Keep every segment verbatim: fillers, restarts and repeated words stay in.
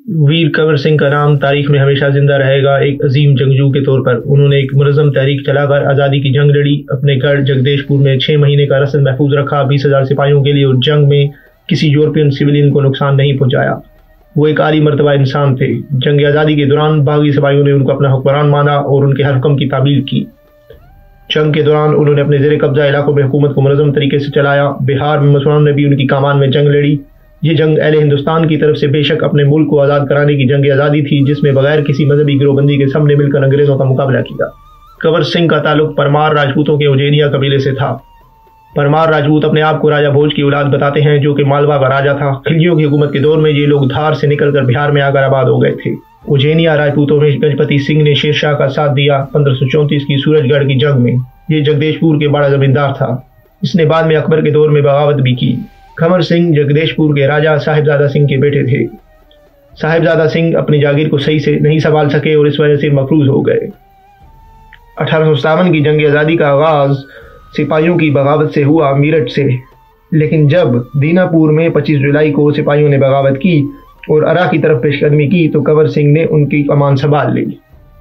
वीर कंवर सिंह का नाम तारीख में हमेशा जिंदा रहेगा। एक अजीम जंगजू के तौर पर उन्होंने एक मुनज़्ज़म तहरीक चलाकर आज़ादी की जंग लड़ी। अपने गढ़ जगदेशपुर में छः महीने का रसद महफूज रखा बीस हजार सिपाहियों के लिए, और जंग में किसी यूरोपियन सिविलियन को नुकसान नहीं पहुंचाया। वो एक आली मर्तबा इंसान थे। जंग आज़ादी के दौरान बागी सिपाहियों ने उनको अपना हुक्मरान माना और उनके हर हुक्म की तामील की। जंग के दौरान उन्होंने अपने ज़ेरे कब्जा इलाकों में हुकूमत को मुनज़्ज़म तरीके से चलाया। बिहार में मुसलमानों ने भी उनकी कमान में जंग लड़ी। ये जंग अहले हिंदुस्तान की तरफ से बेशक अपने मुल्क को आज़ाद कराने की जंग आज़ादी थी, जिसमें बगैर किसी मजहबी गिरोहबंदी के सबने मिलकर अंग्रेजों का मुकाबला किया। कंवर सिंह का ताल्लुक परमार राजपूतों के उज्जैनिया कबीले से था। परमार राजपूत अपने आप को राजा भोज की औलाद बताते हैं, जो कि मालवा का राजा था। खिलजियों की हुकूमत के दौर में ये लोग धार से निकलकर बिहार में आकर आबाद हो गए थे। उज्जैनिया राजपूतों में गजपति सिंह ने शेरशाह का साथ दिया पंद्रह सौ चौंतीस की सूरजगढ़ की जंग में। ये जगदेशपुर के बड़ा जमींदार था। इसने बाद में अकबर के दौर में बगावत भी की। कंवर सिंह जगदेशपुर के राजा साहिबजादा सिंह के बेटे थे। साहिबजादा सिंह अपनी जागीर को सही से नहीं संभाल सके और इस वजह से मफरूज हो गए। अठारह सौ सत्तावन की जंग आज़ादी का आगाज सिपाहियों की बगावत से हुआ मीरठ से, लेकिन जब दीनापुर में पच्चीस जुलाई को सिपाहियों ने बगावत की और अरा की तरफ पेशकदमी की तो कंवर सिंह ने उनकी कमान संभाल ली।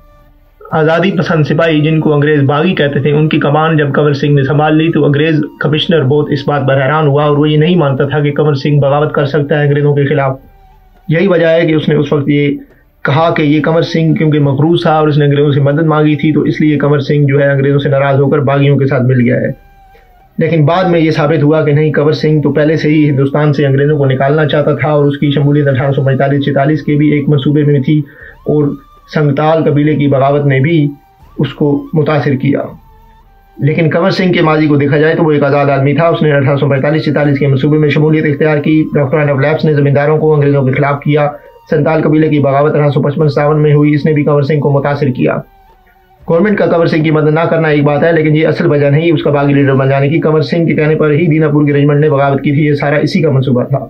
आज़ादी पसंद सिपाही, जिनको अंग्रेज बागी कहते थे, उनकी कमान जब कंवर सिंह ने संभाल ली तो अंग्रेज कमिश्नर बहुत इस बात पर हैरान हुआ और वो ये नहीं मानता था कि कंवर सिंह बगावत कर सकता है अंग्रेजों के खिलाफ। यही वजह है कि उसने उस वक्त ये कहा कि ये कंवर सिंह क्योंकि मकरूज था और इसने अंग्रेजों से मदद मांगी थी, तो इसलिए कंवर सिंह जो है अंग्रेजों से नाराज होकर बागियों के साथ मिल गया है। लेकिन बाद में ये साबित हुआ कि नहीं, कंवर सिंह तो पहले से ही हिंदुस्तान से अंग्रेजों को निकालना चाहता था और उसकी शमूलियत अठारह सौ पैंतालीस छियालीस के भी एक मनसूबे में थी और संगताल कबीले की बगावत ने भी उसको मुतासिर किया। लेकिन कंवर सिंह के माजी को देखा जाए तो वो एक आज़ाद आदमी था। उसने अठारह सौ पैंतालीस छियालीस के मनसूबे में शमूलियत इख्तियार की। डॉक्टर ऑफ लैब्स ने जमींदारों को अंग्रेजों के खिलाफ किया। संताल कबीले की बगावत अठारह सौ पचपन सत्तावन में हुई, इसने भी कंवर सिंह को मुतासिर किया। गवर्नमेंट का कंवर सिंह की मदद ना करना एक बात है, लेकिन ये असल वजह नहीं उसका बागी लीडर बन जाने की। कंवर सिंह के कहने पर ही दीनापुर की रेजिमेंट ने बगावत की थी। ये सारा इसी का मनसूबा था।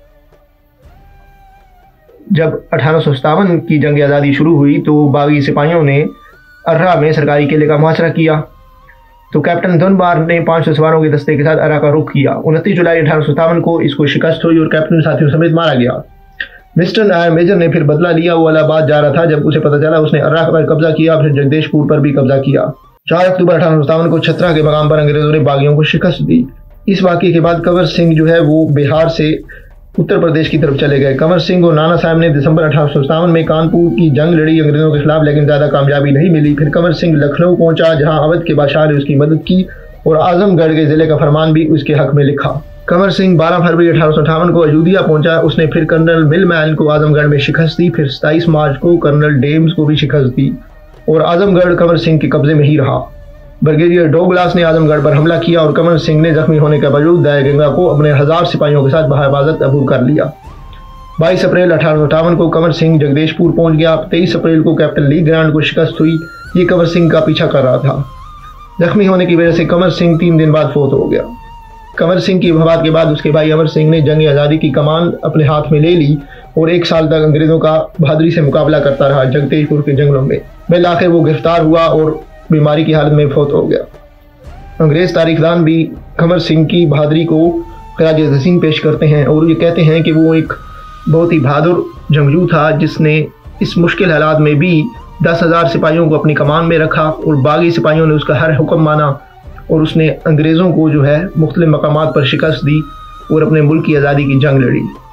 जब अठारह सौ सत्तावन की जंग आज़ादी शुरू हुई तो बागी सिपाहियों ने अर्रा में सरकारी किले का मुहासरा किया। तो कैप्टन दुनबार ने पाँच सौ सवारों के दस्ते के साथ अर्रा का रुख किया। उनतीस जुलाई अठारह सौ सत्तावन को इसको शिकस्त हुई और कैप्टन साथियों समेत मारा गया। मिस्टर आयर मेजर ने फिर बदला लिया। वो इलाहाबाद जा रहा था। जब उसे पता चला, उसने अर्रा पर कब्जा किया, फिर जगदेशपुर पर भी कब्जा किया। चार अक्टूबर अठारह सौ सत्तावन को छत्रा के मकाम पर अंग्रेजों ने बागियों को शिकस्त दी। इस वाक़े के बाद कंवर सिंह जो है वो बिहार से उत्तर प्रदेश की तरफ चले गए। कंवर सिंह और नाना साहब ने दिसंबर अठारह सौ सत्तावन में कानपुर की जंग लड़ी अंग्रेजों के खिलाफ, लेकिन ज्यादा कामयाबी नहीं मिली। फिर कंवर सिंह लखनऊ पहुंचा, जहां अवध के बादशाह ने उसकी मदद की और आजमगढ़ के जिले का फरमान भी उसके हक में लिखा। कंवर सिंह बारह फरवरी अठारह सौ अठावन को अयोध्या पहुंचा। उसने फिर कर्नल मिलमैन को आजमगढ़ में शिकस्त दी। फिर सताईस मार्च को कर्नल डेम्स को भी शिकस्त दी और आजमगढ़ कंवर सिंह के कब्जे में ही रहा। ब्रिगेडियर डोगलास ने आजमगढ़ पर हमला किया और कंवर सिंह ने जख्मी होने के बावजूद दयागंगा को अपने हजार सिपाहियों के साथ बहिफाजत अबूर कर लिया। बाईस अप्रैल अठारह सौ अठावन को कंवर सिंह जगदेशपुर पहुंच गया। तेईस अप्रैल को कैप्टन ली ग्रांड को शिकस्त हुई। ये कंवर सिंह का पीछा कर रहा था। जख्मी होने की वजह से कंवर सिंह तीन दिन बाद फोत हो गया। कंवर सिंह की वफात के बाद उसके भाई अमर सिंह ने जंग आज़ादी की कमान अपने हाथ में ले ली और एक साल तक अंग्रेजों का बहादुरी से मुकाबला करता रहा जगदेशपुर के जंगलों में। बिल आखिर वो गिरफ्तार हुआ और बीमारी की हालत में फौत हो गया। अंग्रेज तारीखदान भी कंवर सिंह की बहादुरी को खराज तहसीन पेश करते हैं और ये कहते हैं कि वो एक बहुत ही बहादुर जंगजू था, जिसने इस मुश्किल हालात में भी दस हजार सिपाहियों को अपनी कमान में रखा और बागी सिपाहियों ने उसका हर हुक्म माना और उसने अंग्रेज़ों को जो है मुख्तलिफ मकामात पर शिकस्त दी और अपने मुल्क की आज़ादी की जंग लड़ी।